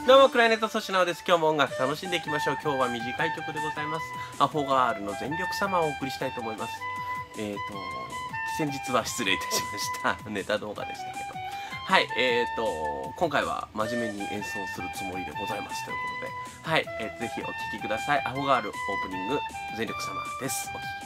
どうも、クライネット粗品です。今日も音楽楽しんでいきましょう。今日は短い曲でございます。アフォガールの全力様をお送りしたいと思います。先日は失礼いたしました。ネタ動画でしたけど。はい、今回は真面目に演奏するつもりでございますということで、はい、ぜひお聴きください。アフォガールオープニング全力様です。お聴き